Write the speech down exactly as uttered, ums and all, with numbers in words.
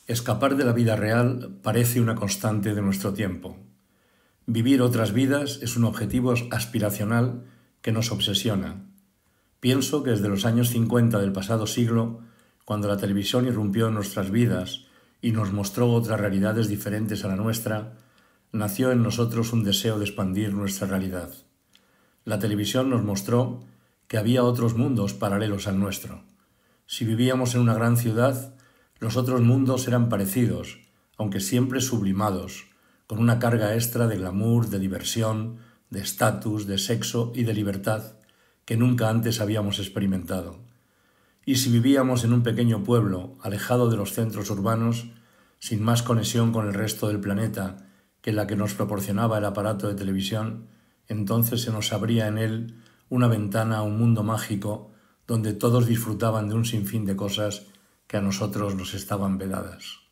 Escapar de la vida real parece una constante de nuestro tiempo. Vivir otras vidas es un objetivo aspiracional que nos obsesiona. Pienso que desde los años cincuenta del pasado siglo, cuando la televisión irrumpió en nuestras vidas y nos mostró otras realidades diferentes a la nuestra, nació en nosotros un deseo de expandir nuestra realidad. La televisión nos mostró que había otros mundos paralelos al nuestro. Si vivíamos en una gran ciudad, los otros mundos eran parecidos, aunque siempre sublimados, con una carga extra de glamour, de diversión, de estatus, de sexo y de libertad que nunca antes habíamos experimentado. Y si vivíamos en un pequeño pueblo, alejado de los centros urbanos, sin más conexión con el resto del planeta que la que nos proporcionaba el aparato de televisión, entonces se nos abría en él una ventana a un mundo mágico donde todos disfrutaban de un sinfín de cosas que a nosotros nos estaban vedadas.